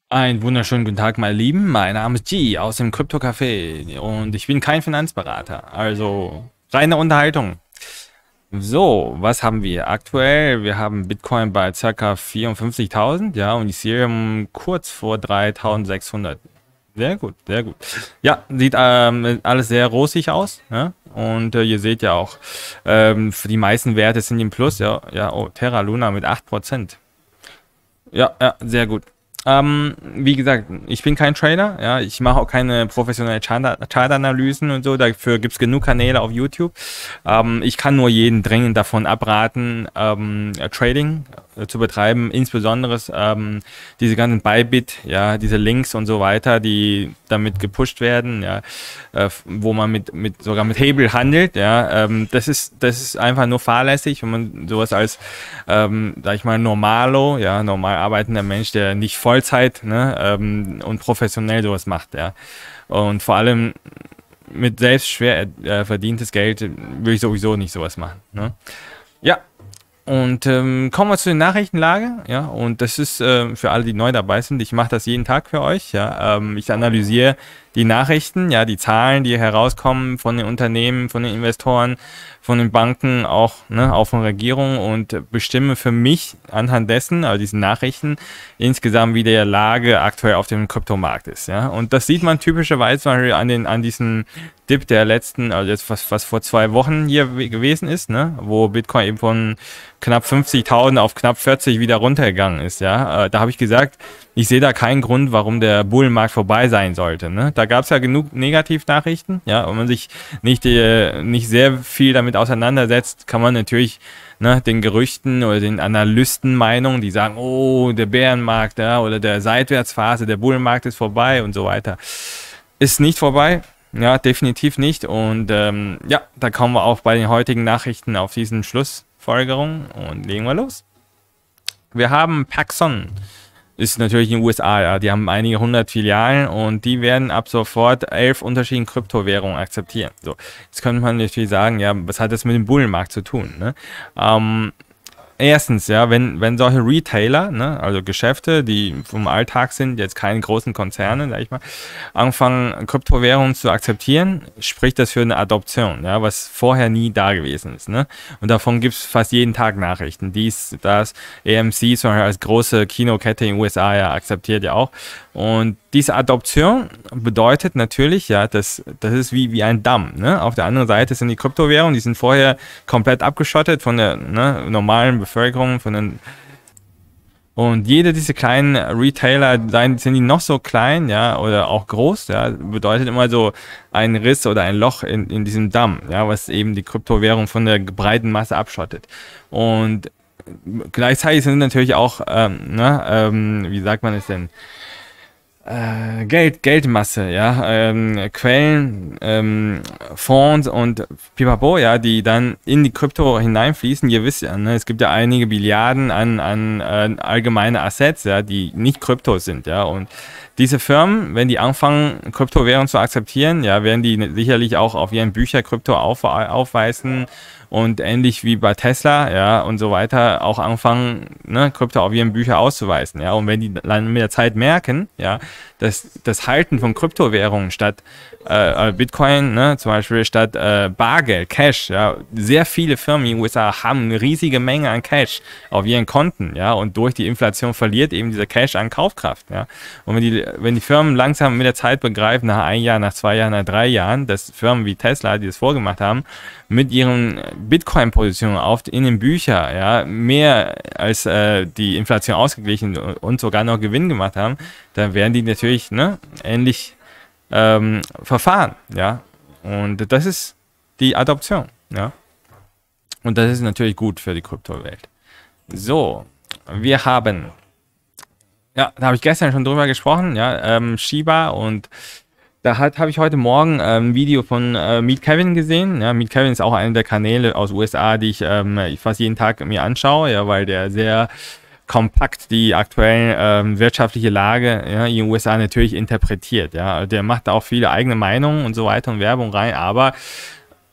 Einen wunderschönen guten Tag, meine Lieben. Mein Name ist G aus dem Krypto Café und ich bin kein Finanzberater, also reine Unterhaltung. So, was haben wir aktuell? Wir haben Bitcoin bei ca. 54.000, ja, und Ethereum kurz vor 3.600. Sehr gut, sehr gut. Ja, sieht alles sehr rosig aus, ja? Und ihr seht ja auch, für die meisten Werte sind im Plus, ja, ja, oh, Terra Luna mit 8%. Ja, ja, sehr gut. Wie gesagt, ich bin kein Trader, ja, ich mache auch keine professionelle Chartanalysen und so, dafür gibt es genug Kanäle auf YouTube. Ich kann nur jeden dringend davon abraten, Trading zu betreiben, insbesondere diese ganzen Bybit, ja, diese Links und so weiter, die damit gepusht werden, ja, wo man sogar mit Hebel handelt, ja, das ist einfach nur fahrlässig, wenn man sowas als, sag ich mal, Normalo, ja, normal arbeitender Mensch, der nicht Vollzeit, ne, und professionell sowas macht, ja. Und vor allem mit selbst schwer verdientes Geld will ich sowieso nicht sowas machen, ne? Ja, und kommen wir zu den Nachrichtenlage, ja, und das ist für alle, die neu dabei sind, ich mache das jeden Tag für euch, ja, ich analysiere die Nachrichten, ja, die Zahlen, die herauskommen von den Unternehmen, von den Investoren, von den Banken, auch, ne, auch von Regierungen und bestimme für mich anhand dessen, also diesen Nachrichten, insgesamt wie die Lage aktuell auf dem Kryptomarkt ist, ja, und das sieht man typischerweise zum Beispiel an diesen Dip der letzten, also jetzt was vor 2 Wochen hier gewesen ist, ne, wo Bitcoin eben von knapp 50.000 auf knapp 40 wieder runtergegangen ist, ja, da habe ich gesagt, ich sehe da keinen Grund, warum der Bullenmarkt vorbei sein sollte. Ne? Da gab es ja genug Negativnachrichten. Ja, wenn man sich nicht sehr viel damit auseinandersetzt, kann man natürlich, ne, den Gerüchten oder den Analystenmeinungen, die sagen, oh, der Bärenmarkt, ja, oder der Seitwärtsphase, der Bullenmarkt ist vorbei und so weiter. Ist nicht vorbei. Ja, definitiv nicht. Und ja, da kommen wir auch bei den heutigen Nachrichten auf diesen Schlussfolgerungen und legen wir los. Wir haben Paxson. Ist natürlich in den USA, ja. Die haben einige hundert Filialen und die werden ab sofort 11 unterschiedliche Kryptowährungen akzeptieren. So, jetzt könnte man natürlich sagen, ja, was hat das mit dem Bullenmarkt zu tun? Ne? Erstens, ja, wenn solche Retailer, ne, also Geschäfte, die vom Alltag sind, jetzt keine großen Konzerne, sag ich mal, anfangen, Kryptowährungen zu akzeptieren, spricht das für eine Adoption, ja, was vorher nie da gewesen ist, ne? Und davon gibt es fast jeden Tag Nachrichten. Das AMC zum Beispiel als große Kinokette in den USA ja akzeptiert ja auch. Und diese Adoption bedeutet natürlich, ja, das ist wie ein Damm. Ne? Auf der anderen Seite sind die Kryptowährungen, die sind vorher komplett abgeschottet von der, ne, normalen Bevölkerung, und jede dieser kleinen Retailer, sind die noch so klein, ja, oder auch groß, ja, bedeutet immer so ein Riss oder ein Loch in diesem Damm, ja, was eben die Kryptowährung von der breiten Masse abschottet. Und gleichzeitig sind natürlich auch, wie sagt man es denn? Geldmasse, ja, Quellen, Fonds und Pipapo, ja, die dann in die Krypto hineinfließen. Ihr wisst ja, ne, es gibt ja einige Billiarden an allgemeine Assets, ja, die nicht Krypto sind, ja, und diese Firmen, wenn die anfangen, Kryptowährungen zu akzeptieren, ja, werden die sicherlich auch auf ihren Bücher Krypto aufweisen und ähnlich wie bei Tesla, ja, und so weiter auch anfangen, ne, Krypto auf ihren Bücher auszuweisen, ja, und wenn die dann mit der Zeit merken, ja, dass das Halten von Kryptowährungen statt Bitcoin, ne, zum Beispiel statt Bargeld, Cash, ja, sehr viele Firmen in den USA haben eine riesige Menge an Cash auf ihren Konten, ja, und durch die Inflation verliert eben dieser Cash an Kaufkraft, ja, und wenn die Firmen langsam mit der Zeit begreifen, nach 1 Jahr, nach 2 Jahren, nach 3 Jahren, dass Firmen wie Tesla, die das vorgemacht haben, mit ihren Bitcoin-Positionen in den Büchern, ja, mehr als die Inflation ausgeglichen und sogar noch Gewinn gemacht haben, dann werden die natürlich, ne, ähnlich verfahren, ja. Und das ist die Adoption, ja. Und das ist natürlich gut für die Kryptowelt. So, wir haben, ja, da habe ich gestern schon drüber gesprochen, ja, Shiba, und da habe ich heute Morgen ein Video von Meet Kevin gesehen. Ja, Meet Kevin ist auch einer der Kanäle aus USA, die ich fast jeden Tag mir anschaue, ja, weil der sehr kompakt die aktuelle wirtschaftliche Lage, ja, in den USA natürlich interpretiert. Ja. Der macht da auch viele eigene Meinungen und so weiter und Werbung rein, aber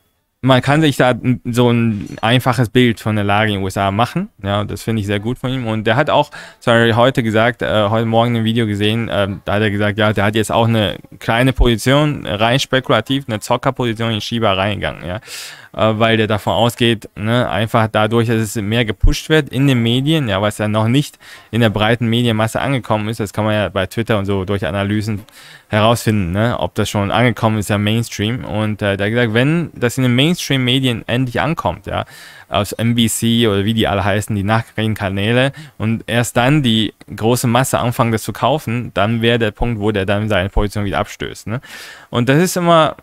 man kann sich da so ein einfaches Bild von der Lage in den USA machen. Ja, das finde ich sehr gut von ihm. Und der hat auch, sorry, heute gesagt, heute Morgen ein Video gesehen, da hat er gesagt, ja, der hat jetzt auch eine kleine Position, rein spekulativ, eine Zockerposition in Shiba reingegangen, ja. Weil der davon ausgeht, ne, einfach dadurch, dass es mehr gepusht wird in den Medien, ja, was ja noch nicht in der breiten Medienmasse angekommen ist, das kann man ja bei Twitter und so durch Analysen herausfinden, ne, ob das schon angekommen ist, ja, Mainstream. Und der hat gesagt, wenn das in den Mainstream-Medien endlich ankommt, ja, aus NBC oder wie die alle heißen, die Nachrichtenkanäle, und erst dann die große Masse anfangen, das zu kaufen, dann wäre der Punkt, wo der dann seine Position wieder abstößt, ne. Und das ist immer,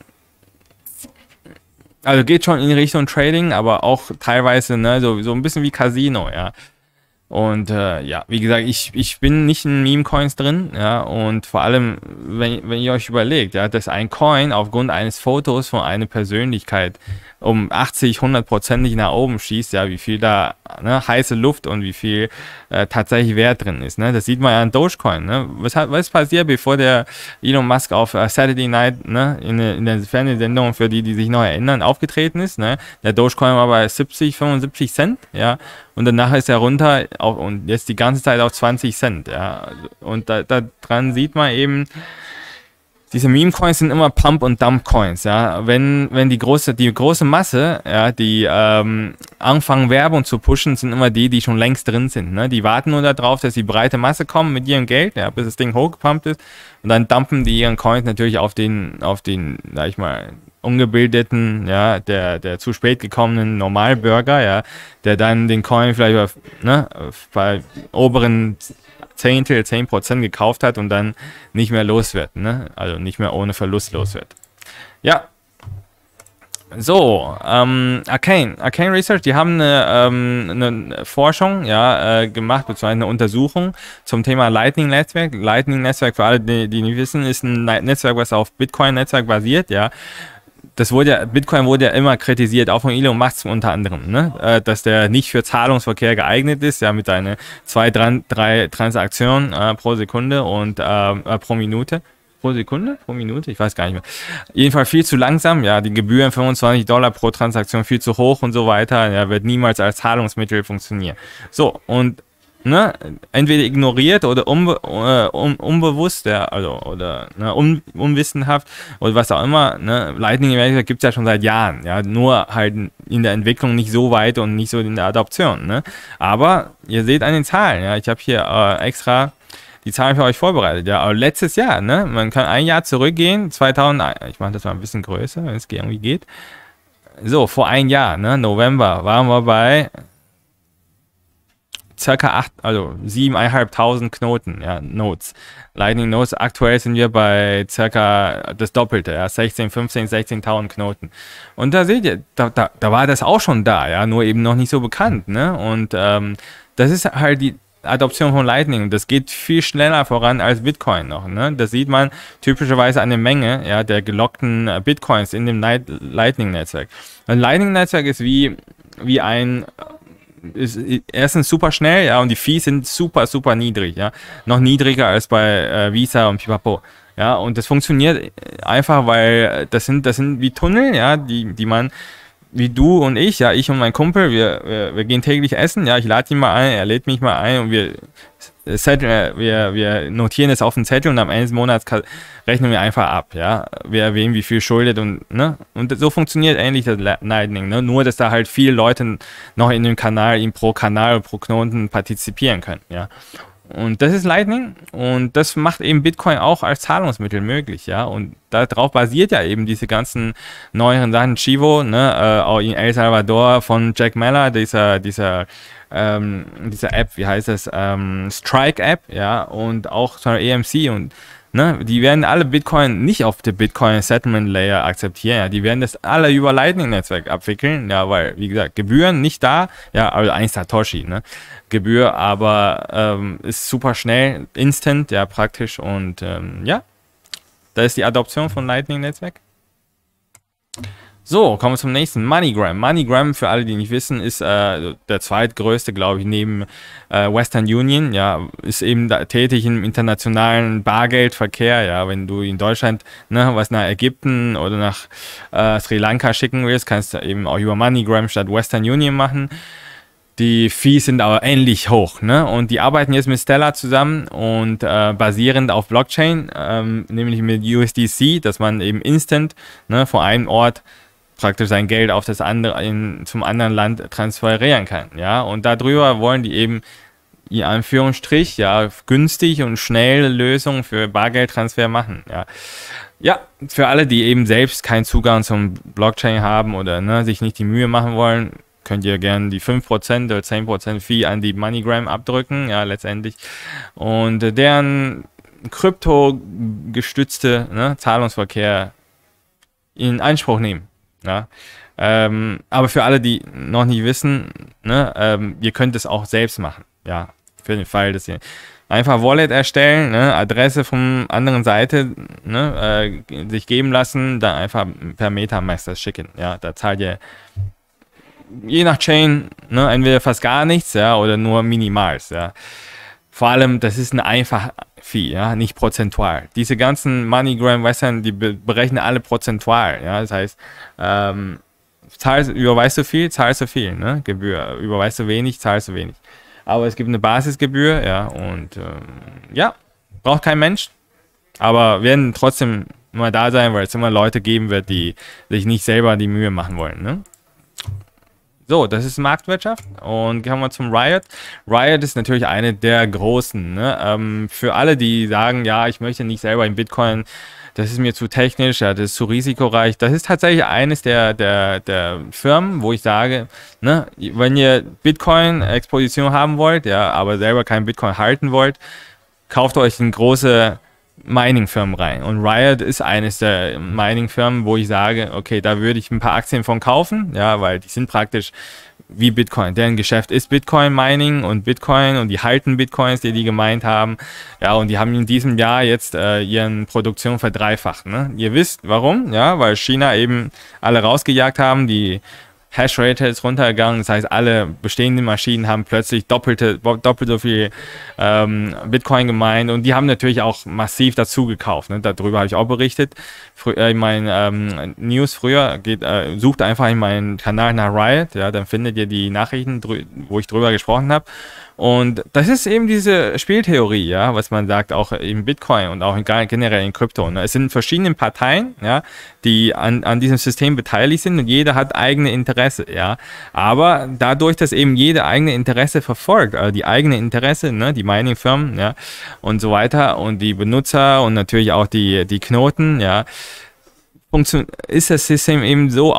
also geht schon in Richtung Trading, aber auch teilweise, ne, so ein bisschen wie Casino, ja. Und ja, wie gesagt, ich bin nicht in Meme-Coins drin, ja, und vor allem, wenn ihr euch überlegt, ja, dass ein Coin aufgrund eines Fotos von einer Persönlichkeit um 80, 100%ig nach oben schießt, ja, wie viel da, ne, heiße Luft und wie viel tatsächlich Wert drin ist, ne, das sieht man ja an Dogecoin, ne, was passiert, bevor der Elon Musk auf Saturday Night, ne, in der Fernsehsendung, für die sich noch erinnern, aufgetreten ist, ne, der Dogecoin war bei 70, 75 Cent, ja, und danach ist er runter auf, und jetzt die ganze Zeit auf 20 Cent, ja, und da dran sieht man eben, diese Meme-Coins sind immer Pump- und Dump-Coins, ja. Wenn die große Masse, ja, die anfangen Werbung zu pushen, sind immer die schon längst drin sind, ne. Die warten nur darauf, dass die breite Masse kommen mit ihrem Geld, ja, bis das Ding hochgepumpt ist, und dann dumpen die ihren Coins natürlich auf den, sag ich mal, ungebildeten, ja, der zu spät gekommenen Normalbürger, ja, der dann den Coin vielleicht bei oberen Zehntel, 10% gekauft hat und dann nicht mehr los wird, ne? Also nicht mehr ohne Verlust los wird. Ja. So, Arcane Research, die haben eine Forschung, ja, gemacht, beziehungsweise eine Untersuchung zum Thema Lightning-Netzwerk. Lightning-Netzwerk, für alle, die nicht wissen, ist ein Netzwerk, was auf Bitcoin-Netzwerk basiert, ja. Bitcoin wurde ja immer kritisiert, auch von Elon Musk unter anderem, ne? Dass der nicht für Zahlungsverkehr geeignet ist, ja, mit seinen 2, 3 Transaktionen pro Sekunde und pro Minute. Pro Sekunde? Pro Minute? Ich weiß gar nicht mehr. Jedenfalls viel zu langsam, ja, die Gebühren $25 pro Transaktion viel zu hoch und so weiter, ja, wird niemals als Zahlungsmittel funktionieren. So, und ne, entweder ignoriert oder unbewusst, ja, also, oder ne, unwissenhaft oder was auch immer, ne, Lightning gibt es ja schon seit Jahren, ja, nur halt in der Entwicklung nicht so weit und nicht so in der Adoption, ne, aber ihr seht an den Zahlen, ja, ich habe hier extra die Zahlen für euch vorbereitet, ja, aber letztes Jahr, ne, man kann ein Jahr zurückgehen, 2000, ich mache das mal ein bisschen größer, wenn es irgendwie geht, so, vor ein Jahr, ne, November, waren wir bei circa 7.500 Knoten, ja, Nodes. Lightning Nodes, aktuell sind wir bei circa das Doppelte, ja, 16.000 Knoten. Und da seht ihr, da war das auch schon da, ja, nur eben noch nicht so bekannt, ne, und das ist halt die Adoption von Lightning, das geht viel schneller voran als Bitcoin noch, ne, das sieht man typischerweise an der Menge, ja, der gelockten Bitcoins in dem Lightning-Netzwerk. Ein Lightning-Netzwerk ist wie ein ist erstens super schnell, ja, und die Fees sind super, super niedrig, ja. Noch niedriger als bei Visa und Pipapo. Ja, und das funktioniert einfach, weil das sind wie Tunnel, ja, die man, wie du und ich, ja, ich und mein Kumpel, wir gehen täglich essen, ja, ich lade ihn mal ein, er lädt mich mal ein und wir notieren es auf den Zettel und am Ende des Monats rechnen wir einfach ab, ja, wer wem wie viel schuldet und, ne, und so funktioniert ähnlich das Lightning, ne, nur, dass da halt viele Leute noch in dem Kanal, pro Kanal, pro Knoten partizipieren können, ja. Und das ist Lightning und das macht eben Bitcoin auch als Zahlungsmittel möglich, ja, und darauf basiert ja eben diese ganzen neueren Sachen, Chivo, ne, auch in El Salvador von Jack Mallers, dieser App, wie heißt das, Strike-App, ja, und auch von EMC und, ne, die werden alle Bitcoin nicht auf der Bitcoin Settlement Layer akzeptieren, ja, die werden das alle über Lightning-Netzwerk abwickeln, ja, weil, wie gesagt, Gebühren nicht da, ja, also ein Satoshi, ne, Gebühr, aber ist super schnell, instant, ja, praktisch und ja, da ist die Adoption von Lightning-Netzwerk. So, kommen wir zum nächsten. MoneyGram. MoneyGram, für alle, die nicht wissen, ist der zweitgrößte, glaube ich, neben Western Union. Ja, ist eben da tätig im internationalen Bargeldverkehr. Ja, wenn du in Deutschland was nach Ägypten oder nach Sri Lanka schicken willst, kannst du eben auch über MoneyGram statt Western Union machen. Die Fees sind aber ähnlich hoch, ne? Und die arbeiten jetzt mit Stellar zusammen und basierend auf Blockchain, nämlich mit USDC, dass man eben instant von einem Ort praktisch sein Geld auf das andere zum anderen Land transferieren kann, ja, und darüber wollen die eben in Anführungsstrich günstig und schnell Lösungen für Bargeldtransfer machen, ja, für alle, die eben selbst keinen Zugang zum Blockchain haben oder sich nicht die Mühe machen wollen, könnt ihr gerne die 5% oder 10% Fee an die MoneyGram abdrücken, ja, letztendlich, und deren kryptogestützte Zahlungsverkehr in Anspruch nehmen. Ja, aber für alle, die noch nicht wissen, ihr könnt es auch selbst machen. Ja, für den Fall, dass ihr einfach Wallet erstellen, Adresse von anderen Seite sich geben lassen, dann einfach per MetaMask das schicken. Ja, da zahlt ihr je nach Chain entweder fast gar nichts, ja, oder nur minimals. Ja. Vor allem, das ist eine einfache Fee, ja, nicht prozentual. Diese ganzen MoneyGram, die berechnen alle prozentual, ja, das heißt, überweist du viel, zahlst du viel, ne, Gebühr, überweist du wenig, zahlst du wenig. Aber es gibt eine Basisgebühr, ja, und ja, braucht kein Mensch, aber werden trotzdem immer da sein, weil es immer Leute geben wird, die sich nicht selber die Mühe machen wollen, ne. So, das ist Marktwirtschaft und kommen wir zum Riot. Riot ist natürlich eine der großen. Ne? Für alle, die sagen, ja, ich möchte nicht selber in Bitcoin, das ist mir zu technisch, ja, das ist zu risikoreich. Das ist tatsächlich eines der Firmen, wo ich sage, wenn ihr Bitcoin-Exposition haben wollt, ja, aber selber kein Bitcoin halten wollt, kauft euch eine große Mining-Firmen rein. Und Riot ist eines der Mining-Firmen, wo ich sage, okay, da würde ich ein paar Aktien von kaufen, ja, weil die sind praktisch wie Bitcoin. Deren Geschäft ist Bitcoin-Mining und Bitcoin und die halten Bitcoins, die gemeint haben. Ja, und die haben in diesem Jahr jetzt ihren Produktion verdreifacht. Ne? Ihr wisst, warum? Ja, weil China eben alle rausgejagt haben, die Hashrate ist runtergegangen, das heißt, alle bestehenden Maschinen haben plötzlich doppelt so viel Bitcoin gemeint und die haben natürlich auch massiv dazu gekauft. Ne? Darüber habe ich auch berichtet. In meinen News früher, sucht einfach in meinen Kanal nach Riot, ja, dann findet ihr die Nachrichten, wo ich drüber gesprochen habe. Und das ist eben diese Spieltheorie, ja, was man sagt, auch im Bitcoin und auch generell in Krypto. Ne? Es sind verschiedene Parteien, ja, die an diesem System beteiligt sind und jeder hat eigene Interesse, ja. Aber dadurch, dass eben jeder eigene Interesse verfolgt, also die eigene Interesse, ne, die Mining-Firmen, ja, und so weiter und die Benutzer und natürlich auch die Knoten, ja, ist das System eben so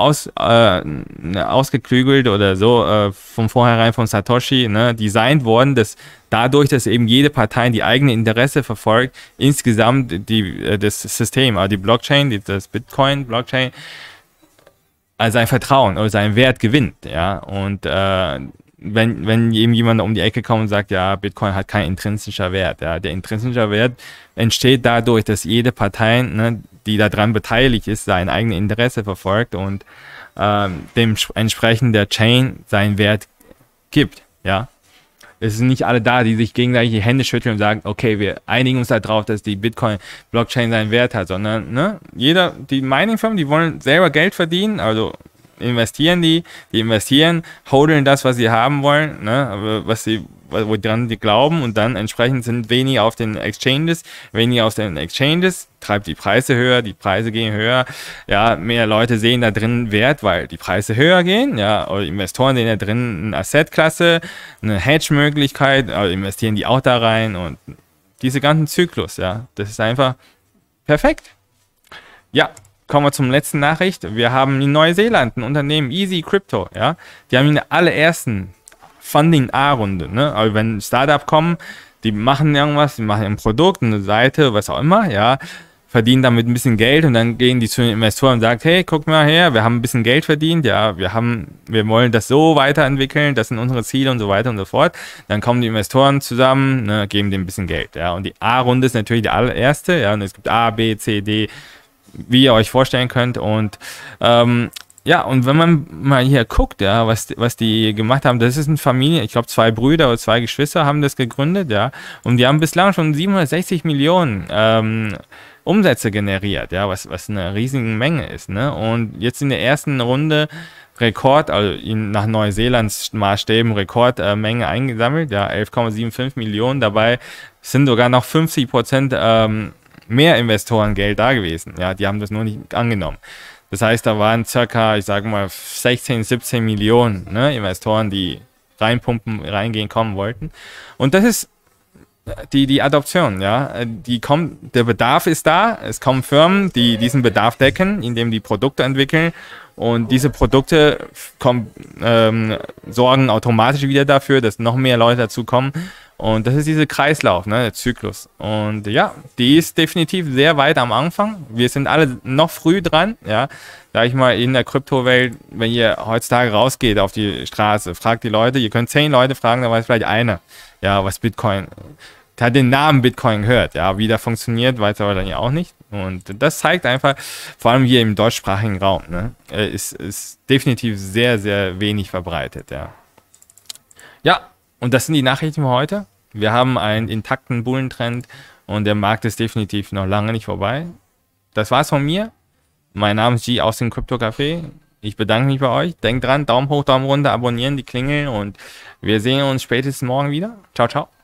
ausgeklügelt oder so von vornherein von Satoshi designt worden, dass dadurch, dass eben jede Partei die eigene Interesse verfolgt, insgesamt das System, also die Blockchain, das Bitcoin-Blockchain, also sein Vertrauen oder seinen Wert gewinnt. Ja? Und wenn eben jemand um die Ecke kommt und sagt, ja, Bitcoin hat keinen intrinsischen Wert. Ja? Der intrinsische Wert entsteht dadurch, dass jede Partei, die daran beteiligt ist, sein eigenes Interesse verfolgt und dementsprechend der Chain seinen Wert gibt. Ja? Es sind nicht alle da, die sich gegenseitig die Hände schütteln und sagen, okay, wir einigen uns darauf, dass die Bitcoin-Blockchain seinen Wert hat, sondern die Mining-Firmen, die wollen selber Geld verdienen, also investieren die investieren, hodeln das, was sie haben wollen, woran die glauben und dann entsprechend sind weniger auf den Exchanges, treibt die Preise höher, die Preise gehen höher, ja, mehr Leute sehen da drin Wert, weil die Preise höher gehen, ja, oder Investoren sehen da drin eine Assetklasse, eine Hedge-Möglichkeit, also investieren die auch da rein und diese ganzen Zyklus, ja, das ist einfach perfekt. Ja, kommen wir zum letzten Nachricht. Wir haben in Neuseeland ein Unternehmen, Easy Crypto, ja, die haben in der allerersten Funding-A-Runde, ne, also wenn Startup kommen, die machen irgendwas, die machen ein Produkt, eine Seite, was auch immer, ja, verdienen damit ein bisschen Geld und dann gehen die zu den Investoren und sagen, hey, guck mal her, wir haben ein bisschen Geld verdient, ja, wir wollen das so weiterentwickeln, das sind unsere Ziele und so weiter und so fort. Dann kommen die Investoren zusammen, ne, geben dem ein bisschen Geld, ja, und die A-Runde ist natürlich die allererste, ja, und es gibt A, B, C, D, wie ihr euch vorstellen könnt und Ja, und wenn man mal hier guckt, ja, was die gemacht haben, das ist eine Familie, ich glaube 2 Brüder oder 2 Geschwister haben das gegründet, ja, und die haben bislang schon 760 Millionen Umsätze generiert, ja, was eine riesige Menge ist, ne? Und jetzt in der ersten Runde Rekord, also nach Neuseelands Maßstäben Rekordmenge eingesammelt, ja, 11,75 Millionen, dabei sind sogar noch 50% mehr Investorengeld da gewesen, ja, die haben das nur nicht angenommen. Das heißt, da waren circa, ich sage mal, 16, 17 Millionen, ne, Investoren, die reinpumpen, reingehen, kommen wollten. Und das ist die Adoption, ja. Der Bedarf ist da, es kommen Firmen, die diesen Bedarf decken, indem die Produkte entwickeln. Und diese Produkte sorgen automatisch wieder dafür, dass noch mehr Leute dazu kommen. Und das ist dieser Kreislauf, ne, der Zyklus. Und ja, die ist definitiv sehr weit am Anfang. Wir sind alle noch früh dran, ja. Sag ich mal, in der Kryptowelt, wenn ihr heutzutage rausgeht auf die Straße, fragt die Leute, ihr könnt 10 Leute fragen, dann weiß vielleicht einer, ja, was Bitcoin, der hat den Namen Bitcoin gehört, ja, wie der funktioniert, weiß er wahrscheinlich auch nicht. Und das zeigt einfach, vor allem hier im deutschsprachigen Raum, ne, ist definitiv sehr, sehr wenig verbreitet, ja. Ja, und das sind die Nachrichten für heute. Wir haben einen intakten Bullentrend und der Markt ist definitiv noch lange nicht vorbei. Das war's von mir. Mein Name ist G aus dem Crypto Café. Ich bedanke mich bei euch. Denkt dran, Daumen hoch, Daumen runter, abonnieren, die Klingel und wir sehen uns spätestens morgen wieder. Ciao, ciao.